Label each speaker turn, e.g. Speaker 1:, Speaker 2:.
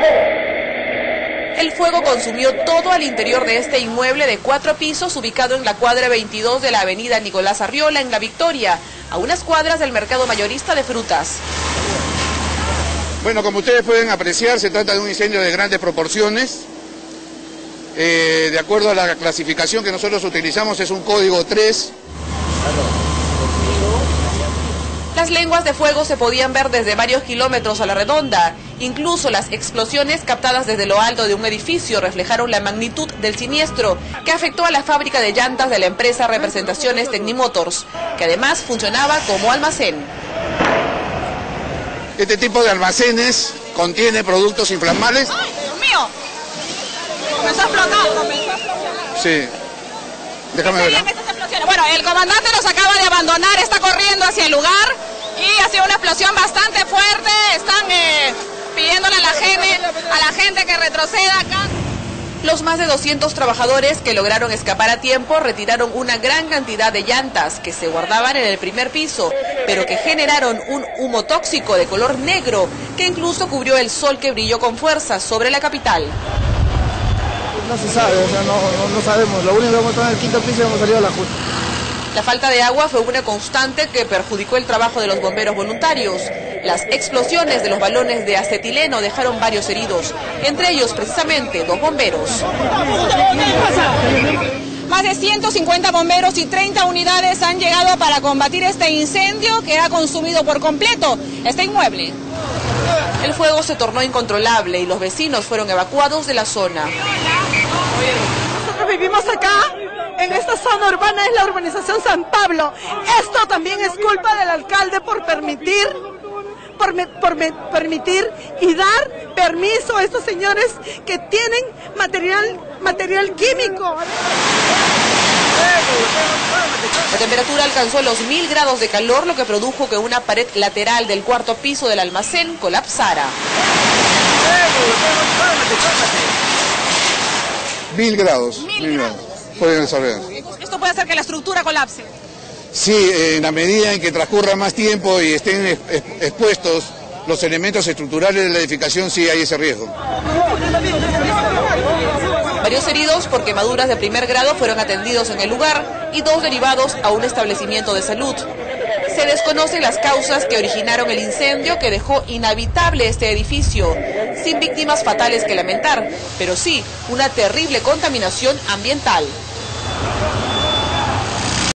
Speaker 1: El fuego consumió todo al interior de este inmueble de 4 pisos ubicado en la cuadra 22 de la avenida Nicolás Arriola en La Victoria, a unas cuadras del mercado mayorista de frutas.
Speaker 2: Bueno, como ustedes pueden apreciar, se trata de un incendio de grandes proporciones. De acuerdo a la clasificación que nosotros utilizamos, es un código 3.
Speaker 1: Las lenguas de fuego se podían ver desde varios kilómetros a la redonda. Incluso las explosiones captadas desde lo alto de un edificio reflejaron la magnitud del siniestro que afectó a la fábrica de llantas de la empresa Representaciones Tecnimotors, que además funcionaba como almacén.
Speaker 2: Este tipo de almacenes contiene productos inflamables.
Speaker 3: ¡Ay, Dios mío! Comenzó a explotar.
Speaker 2: Sí. Déjame ver.
Speaker 3: Bueno, el comandante nos acaba de abandonar, está corriendo hacia el lugar y ha sido una explosión bastante fuerte. Están pidiéndole a la gente que retroceda acá.
Speaker 1: Los más de 200 trabajadores que lograron escapar a tiempo retiraron una gran cantidad de llantas que se guardaban en el primer piso, pero que generaron un humo tóxico de color negro que incluso cubrió el sol que brilló con fuerza sobre la capital.
Speaker 4: No se sabe, o sea, no sabemos. Lo único que hemos estado en el quinto piso y hemos salido a la justa.
Speaker 1: La falta de agua fue una constante que perjudicó el trabajo de los bomberos voluntarios. Las explosiones de los balones de acetileno dejaron varios heridos, entre ellos precisamente 2 bomberos.
Speaker 3: Más de 150 bomberos y 30 unidades han llegado para combatir este incendio que ha consumido por completo este inmueble.
Speaker 1: El fuego se tornó incontrolable y los vecinos fueron evacuados de la zona.
Speaker 5: Nosotros vivimos acá, en esta zona urbana, es la urbanización San Pablo. Esto también es culpa del alcalde por permitir y dar permiso a estos señores que tienen material químico.
Speaker 1: La temperatura alcanzó los 1000 grados de calor, lo que produjo que una pared lateral del 4º piso del almacén colapsara.
Speaker 2: 1000 grados. 1000 grados. Pueden desarrollar.
Speaker 3: Esto puede hacer que la estructura colapse.
Speaker 2: Sí, en la medida en que transcurra más tiempo y estén expuestos los elementos estructurales de la edificación, sí hay ese riesgo.
Speaker 1: Varios heridos por quemaduras de primer grado fueron atendidos en el lugar y 2 derivados a un establecimiento de salud. Se desconocen las causas que originaron el incendio que dejó inhabitable este edificio, sin víctimas fatales que lamentar, pero sí una terrible contaminación ambiental.